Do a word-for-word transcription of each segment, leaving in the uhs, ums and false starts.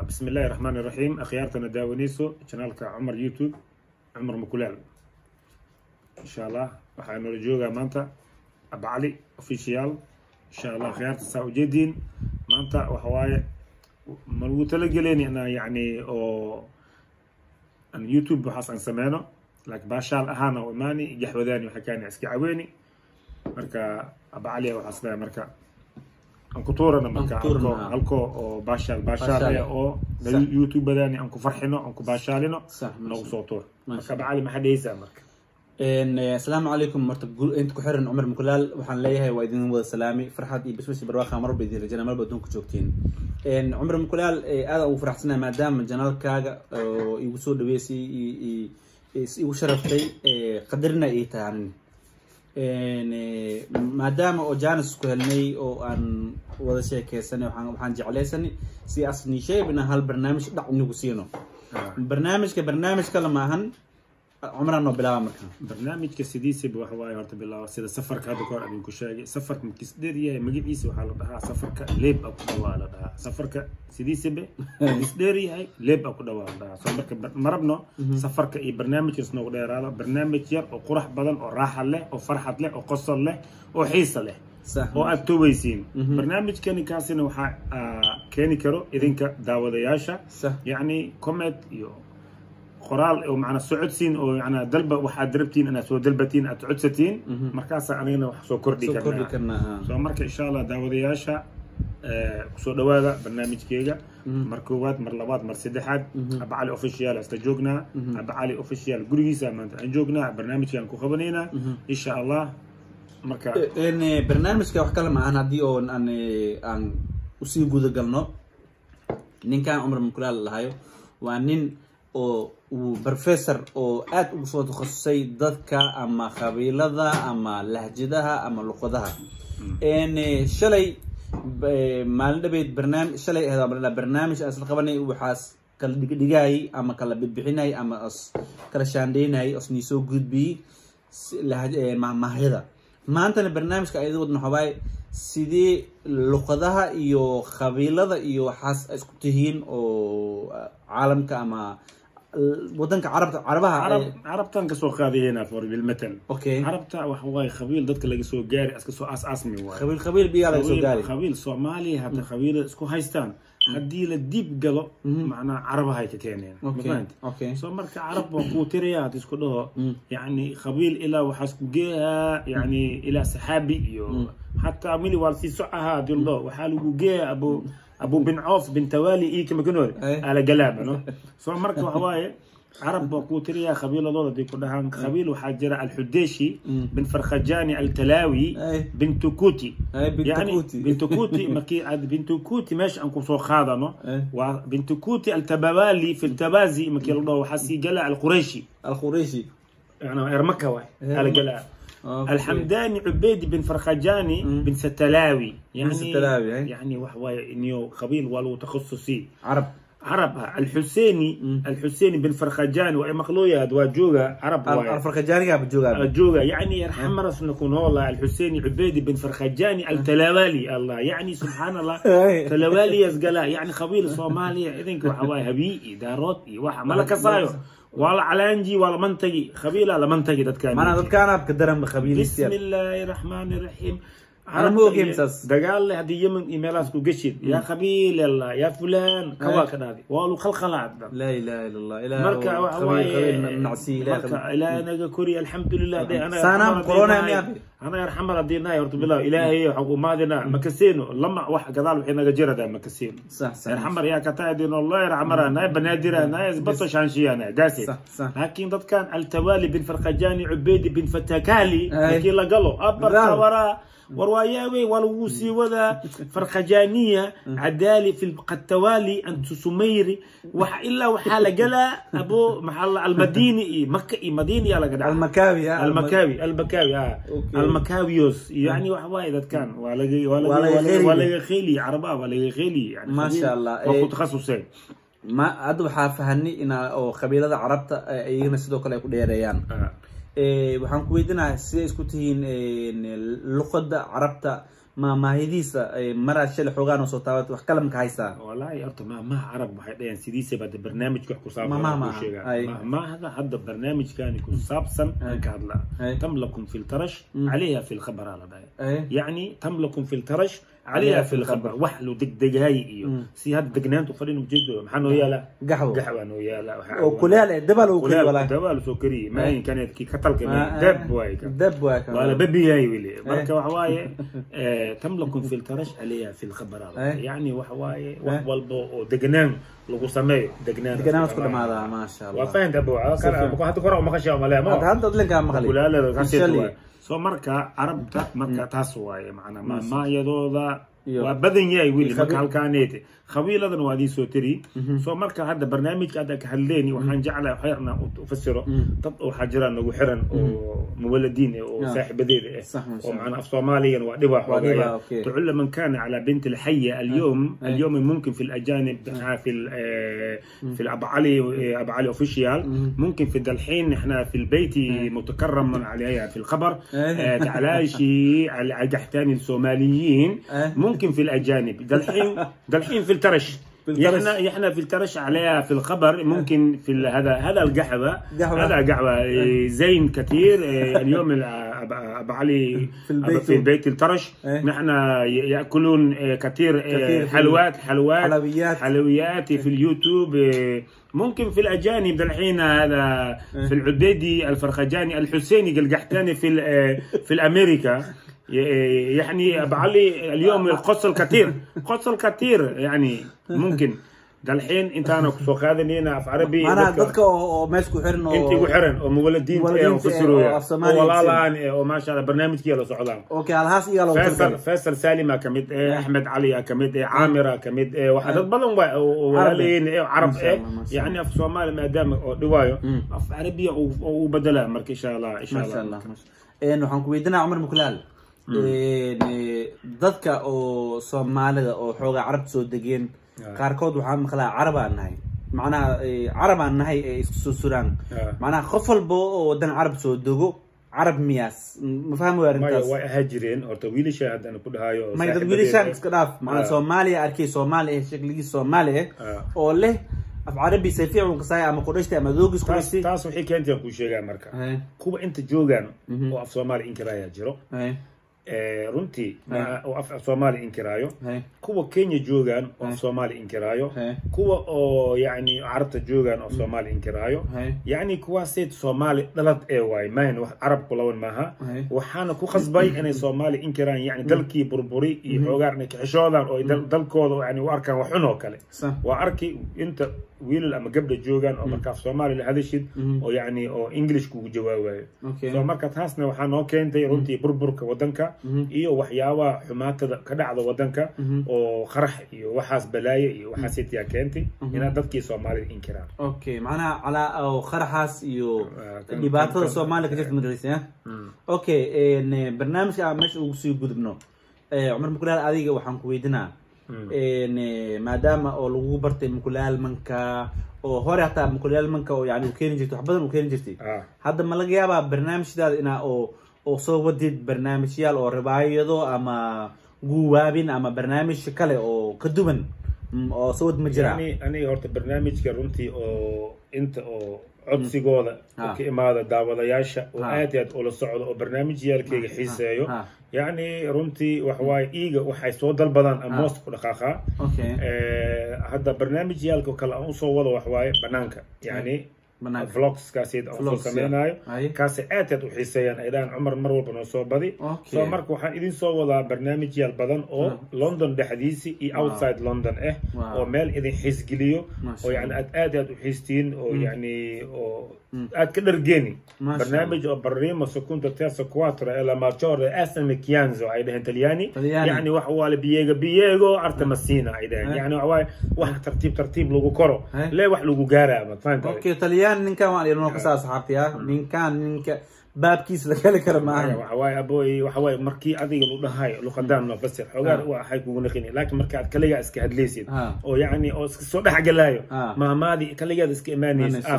بسم الله الرحمن الرحيم. أخيارتنا داونيسو شانالك عمر يوتيوب عمر مكولال إن شاء الله وحانو رجوغا مانتا أبا علي أوفيشيال إن شاء الله خيارت الساو جدين مانتا وحواي ملو تلقليني أنا يعني أو أن يوتيوب بحاس عن سمانو لك باشال أهانا وإماني جحوذاني وحكاني عسكي عويني مركا أبا علي وحاسدا مركا أنكو تورنا مركا أنكو أنكو باشال باشال أو يوتيوب بداني أنكو فرحنا أنكو باشالنا نو صوتور مركا أبا علي ما حد يسأل مركا إن السلام عليكم مرتب أنت كحرن عمر مكلال وحن ليها ويدين وذ سلامي فرحت بس بس برواقة مر بدي رجال مر بدون كشوكتين إن عمر مكلال هذا وفرحتنا ما دام جنال كاجا يوصل دويسي يوشرفتي قدرنا إيه تاني إن ما دام أوجانس كهلني أو أن وذا شيء كيسني وحن وحن جعليسني سياسني شيء بنا هالبرنامج دع نقصينه برنامج كبرنامج كلام هن عمرنا بلا مكان برنامج كسيديسي بوحواي هرت بالله سيدا سفر كهذا كور أبين كشاجي سفر مكسديريا مجيب إيسي وحاله بها سفر كليب أو كدوا على بها سفر كسيديسي به مكسديريا هاي ليب أو كدوا على بها سفر كمربنا سفر كأي برنامج يسنو غير هذا برنامج ير أو قرح بدل أو راحة له أو فرحة له أو قصة له أو حيصة له أو أكتوبيسين برنامج كاني كاسين وح كاني كرو إذن كداود ياشا يعني كوميد يو قرال أو معنا سعودسين أو يعني دلبة واحد دربتين أنا سو دلبتين أتعودستين مركز أنا سو كردي كنا كردي كنا سو مركز إن شاء الله داود ياشا سو دوادا برنامج كيجا مركوبات مرلبات مرسدحات أبا علي أوفيشيال استجوجنا أبا علي أوفيشيال جريسا ما أنجوجنا برنامج كان كوخبنينا إن شاء الله مركز إن برنامج كي أحكي لما أنا دي أو أن أن أصيب جود قلنا نين كان عمر من كل هايو وأنين أو وبروفيسور أو أد وصوت خصوصي ضدك أما خبيلة أما لهجتها أما لغتها إن شلي مالنا بيت برنامج شلي هذا برنامج أصل خبرني وحاس كل دقيقة أما كلا بتبحناي أما أص كلا شانديناي أص نيسو جود بي لهجة مع مع هذا ما أنت البرنامج كأيضا ودنا حباي سيدي لغتها إيو خبيلة إيو حاس أسكتهين أو عالم كأما ودنك عرب عربها عرب عربتان كسو قاضي هنا فور بالمثل اوكي عربتا وحواي خبيل ددك laga soo gaari aska soo aas aasmi waa خبيل خبيل biya laga soo gaari خبيل Soomaali hada خبيل isku haystaan hadii la dib galo macna carabaha ay ka keeneen okay okay soo marka carab waa ku tiriyaa isku dhaho yani خبيل ila waxa isku geeyaa yani ila saxaabi iyo hatta mili wal si socaha dildo waxa lagu geeyaa abu أبو بن عوف بن توالي إيه كما كنول على قلاب أنو سو مركب هواي عرب بقوتريا خبيل الله دي كلها خبيل وحاجر الحديشي بن فرخجاني التلاوي بن تكوتي يعني بن تكوتي مكي عاد بن تكوتي ماشي أنكو سو خاضنو وبن تكوتي التبوالي في التبازي مكي الله وحسي قلع القريشي القريشي يعني إرمكة على قلاب الحمداني عبيد بن فرخجاني بن ستلاوي يعني ستلاوي يعني وحواي نيو خبيل ولو تخصصي عرب عرب الحسيني م. الحسيني بن فرخجاني وأي مخلوية دوا جوجا عرب الفرخجاني قاب جوجا جوجا يعني يرحم رأس نكون والله الحسيني عبيد بن فرخجاني التلوالي الله يعني سبحان الله تلوالي يزقلا يعني خبيل صومالي إذنك وحواي هبيئي داروتي واحد ملك صايو والله علانجي والله منطقي خبيل على منطقي دتكان ما دتكان بقدرهم بخبيل بسم الله الرحمن الرحيم أنا مو كيمسس دقال لي هدي يمن إيميلات قشيد يا خبيل الله يا فلان كواك هذه والو خلخلات لا إله إلا الله إله مركا خبيل خبيل نعسي لا إله أنا كوري الحمد لله ده أنا سنة كورونا يا أبي أنا يرحم الله دينا يا رب بالله إلهي وحكوماتنا مكسينو لما واحد قال وحنا جرى ده مكسين صح صح يرحم يا كتايدين الله يرحمنا ناي بنادر ناي بس شانشي أنا داسي صح صح لكن ضد كان التوالي بن فرخجاني عبيد بن فتكالي كي لا قالوا أبر كورا ورواياوي والوسي وذا فرخجانية عدالي في القتوالي أنت سميري وح إلا وحالة جلا أبو محل المديني مكة مديني على قدر المكاوي المكاوي المكاوي آه المكاويوس يعني وحواي ذات كان ولا ولا ولا ولا خيلي عربا ولا خيلي يعني ما شاء الله وقت تخصصين ما أدو حافهني إن أو خبيلة عربت أيهنا سدوا كلا يكون ديريان waxaan ku weydiinaa sida isku tihiin luqadda carabta ما ما هي دي مرة شل حوجان وصوتات وكلام كهيسا والله أرت ما ما عرب واحد يعني سيدي سبعة برنامج كحكو صاب ما ما ما, ما, ما هذا هذا برنامج كان يكون صابسا كهذا تملكم في الترش عليها في الخبر على باي يعني تملكم في الترش عليها في الخبر وحلو دق دقاي سي هاد دقنان تفرين بجد محنو يا لا قهوة قهوة انه يا لا وكلال دبل وكلال ولا دبل سكري ما إن كانت كي قتل كمان دب وايك دب وايك ولا ببي هاي ولي بركة وحواي تملكم في الترش عليها في الخبر يعني وحواي وحوالبو دقنان لو سميه دقنان دقنان كل ما هذا ما شاء الله وفين تبو كان حتى كره ما خشوا ملا ما هذا هذا لك مخلي ولا لا كسيت سو مركا عربتا مركا تاس واي معنا ما ما يدودا وبدن ياي ويلي مركا halkaanete khawiiladan waa di soo tiri soo marka hadda barnaamijka aad ka hadleeni waxaan jeclaa xeerna u fasiro dad oo xajiraan nagu xiran oo muwaladiin oo saaxibadeeda oo macna af Soomaaliyan waa dhiba xoogaya تعل من كان على بنت الحية اليوم اليوم ممكن في الأجانب في في الأبو علي أبو علي أوفيشيال ممكن في الحين احنا في البيت متكرم عليها في الخبر تعلايشي على قحتاني الصوماليين ممكن في الأجانب الحين الحين في الترش احنا احنا في الترش عليها في الخبر ممكن في هذا هذا القحوه هذا قحوه زين كثير اليوم ابو علي في البيت, في البيت الترش نحن ياكلون كثير حلوات حلوات حلويات حلويات في اليوتيوب ممكن في الاجانب الحين هذا في العبيدي الفرخجاني الحسيني القحتاني في في الامريكا يعني ابو علي اليوم القص الكثير قص الكثير يعني ممكن ده الحين انت انا سو قادنينا في عربي انا dadka oo meesha ku xiran oo intii ku xiran oo muwaladiin oo fasiroya walaalaan oo ma sha Allah barnaamijkii la socdaan okay alhaas iyo loo Faisal Faisal Salima kamid Ahmed Ali kamid Amira kamid waxa dad badan oo walaaleen arab yani af Soomaali maadaama oo dhawaayo af Arabiya oo badala marka insha Allah insha Allah een waxaan ku weydiinaa Umar Mukulaal dadka oo Soomaalida oo xooga carab soo degeen qaarkood waxaa maqlaa carab aan nahay macnaha carab aan nahay ee isku soo suraan macnaha qof walba oo wadan carab soo dego carab miyaas ma fahmo arintaas way hajireen horta wiilasha hadda ku dhahayo ma dad wiilasha iska dhaaf macnaha Soomaaliya arkay Soomaaliya shaqligiisa Soomaaliya oo leh af carabi sayfiic uu qasay ama qodashta ama doogis qodashta taas wixii keentay ku sheegaa marka kuwa inta joogan oo af Soomaali inkiraya jiro runtii oo af Soomaali inkiraayo kuwa Kenya joogan oo Soomaali inkiraayo kuwa oo yani carabta joogan oo Soomaali inkiraayo yani kuwa seed Soomaali dalad ee way maan wax arab ku lawan maaha waxaana ku khasbay inay Soomaali inkiraan yani dalkii burburi iyo xoogaarna ka xishoodan oo dalkooda yani u arkaan wax xun oo kale waa arki inta wiilal ama gabdha joogan oo marka Soomaali la hadashid oo yani oo English ku jawaabayo soo marka taasna waxaa noo keentay runtii burburka wadanka iyo waxyaaba xumaatada ka dhacda wadanka oo qarax iyo waxaas balaaye iyo waxaas inta keentay ina dadkii Soomaali inkiraan okay macna ala oo qaraxaas iyo dhibaatada Soomaaliya ka jirta madalisa okay een barnaamijka meesha ugu sii gudubno ee Umar Mukulaal adiga waxaan ku weydiinaa een maadaama oo lagu bartay Mukulaal manka oo hore hataa Mukulaal manka oo yani u keenin jirtay wax badan u keenin jirtay hadda ma laga yaabaa barnaamijyada ina oo oo soo wadid barnaamijyaal oo ribaayado ama guwaabin ama barnaamij kale oo ka duwan oo soo wad ma jira yani aniga horta barnaamijka runtii oo inta oo codsigooda ka imaada daawadayaasha oo aad aad ula socdo oo barnaamijyaalkayga xiiseeyo يعني runtii wax waay iiga waxay soo dalbadaan amoos ku dhaqaaqa ee hada barnaamijyaalka kale aan soo wado wax waay banaanka yani vlogs kaasid oo soo sameeynayo kaas aad aad u xiiseeyaan aydan Umar mar walba noo soo badi soo marka waxaan idin soo wadaa barnaamijyaal badan oo London dhaxdiisi iyo outside London eh oo meel idin xisgiliyo oo yani aad aad aad u xiistiin oo yani oo aad ka dhargeeni barnaamij oo barnaamij seconda terza quattro ila maggiore asm chianzo ay dhahan talyaani yani wax wala biyeega biyeego artamasina ay dhahan yani wax tartiib tartiib lagu koro lee wax lagu gaaraa ma fahantaa okay talyaani ninkan waa inoo ka saa saxaabtiya ninkan ninka baabkiis la kala kara maaha waxa way abooy waxa way markii adiga lu dhahay lu qadaan no fasir xogaa waxay kugu naqini laakiin marka aad kaliya iska hadlaysid oo yani oo iska soo dhaxgalaayo maamaadi kaliya iska iimaanaysa afiican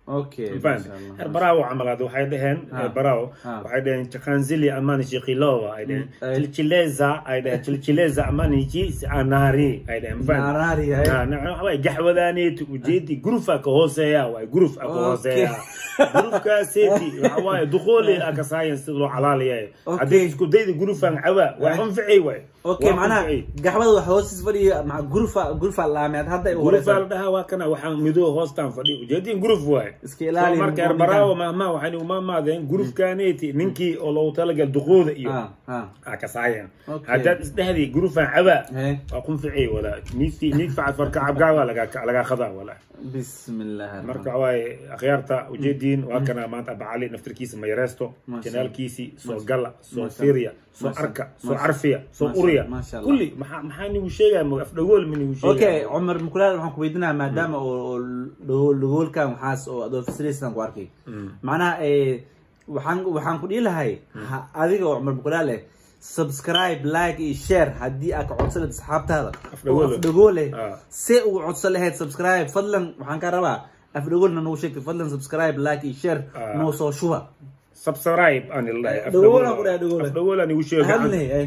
اوكي فاهم براو عمل هذا waxay dhaheen براو waxay dhaheen chakhanzili amani shiqilowa ay dhaheen chilchileza ay dhaheen chilchileza amani ji anari ay dhaheen faham anari na way gaxwadani ujeedi grufa ka hooseeya way gruf ka hooseeya grufka seeti way dukhuli aka science loo xalaaliyaa hadii isku dayda grufan cawa way anfici way اوكي معناها قحوه waxa hoos fadhiyo ma grufa grufa laameed hadda ay grufa dhaha waa kana waxaan midoo hoostan fadhiyo ujeedin gruf way iska ilaali marka baraawo ma ma waxaan uma maadeen grufkaaneti ninkii oo loo talagal duqooda iyo ha aka saayeen hadda isdahdi grufan cawa waa qunfici wala niisi nifa farka cabgaawa laga laga khada wala بسم الله marka way akhyaarta ujeedin waa kana maanta bacali naftirkiisa ma yareesto kanaalkiisi soo gala soo fiiriya soo arka soo arfiya soo uriya kulli maxaa nigu sheegay ma afdhagool min nigu sheegay okay Umar Mukulaal waxaan ku weydiinaa maadaama oo dhagoolkan waxaas oo adoo fasiraysan ku arkay macnaha ee waxaan waxaan ku dhiilahay adiga Umar Mukulaal subscribe like iyo share hadii aad ka codsan asxaabtaada afdhagoole si uu codsan lahayd subscribe fadlan waxaan ka rabaa afdhagoolna noo sheeg fadlan subscribe like iyo share noo soo shuba subscribe aan ilaahay afdhagoole ku dhagoole afdhagoole nigu sheegay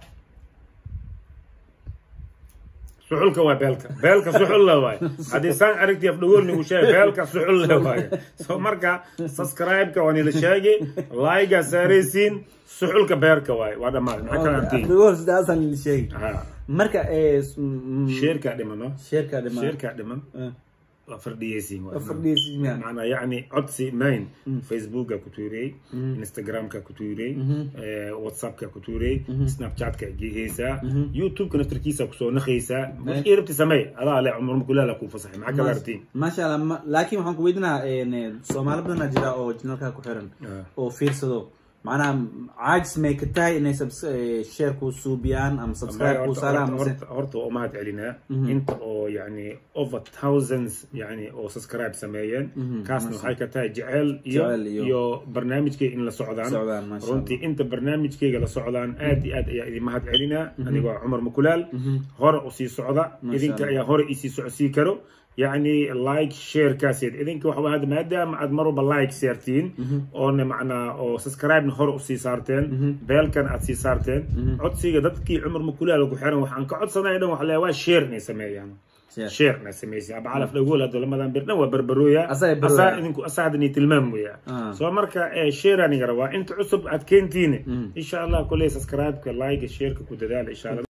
suxulka waa beelka beelka suxul la waay hadii saan aragti afdhagool nigu sheegay beelka suxul la waay soo marka subscribe ka wani la sheegay like saaraysiin suxulka beerka waay waa dhamaan maxaa kala antii afdhagool sidaasan la sheegay marka ee sheerka dhimano sheerka dhiman sheerka dhiman فرديسين فرديسين معنا يعني عدسي مين فيسبوك كتوري انستغرام كتوري واتساب كتوري سناب شات كجيهيسا يوتيوب كنا تركيسا كسو نخيسا مش قربت سمي هذا لا عمر كلها لكو فصح معك غارتين ما شاء الله لكن waxaan ku weydinaa in Soomaali badan jira oo channelka ku xiran oo fiirsado معنا عاجز ما كتاي إنه سبس شير كوسو بيان أم سبسكرايب كوسالام هرت وأمهات علينا أنت أو يعني over thousands يعني أو سبسكرايب سمايا كاسن هاي كتاي جعل يو يو برنامج كي إن للسعودان رنتي أنت برنامج كي للسعودان آدي آدي يعني مهات علينا أنا جوا عمر مكلال هر أسي سعودة إذن كيا هر إسي سعسي كرو يعني لايك شير كاسيد إذن كوا حوا هذا مادة مع مروا باللايك سيرتين أو معنا أو سبسكرايب نهار أسي صارتين بيل كان أسي صارتين عد سيجا دتكي عمر مكلها لو كحرن وحن كعد صناعي ده وحلا وا شير نسميه يعني شير نسميه يعني بعرف لو أقول هذا لما دام برنا وبربرويا أسا إنكوا أساعدني تلمم ويا سو مركا شير أنا جروا أنت عصب أتكنتيني إن شاء الله كل سبسكرايب كلايك شير كودال إن شاء الله